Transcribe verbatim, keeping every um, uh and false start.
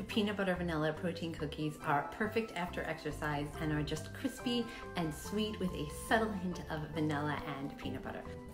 peanut butter vanilla protein cookies are perfect after exercise and are just crispy and sweet with a subtle hint of vanilla and peanut butter.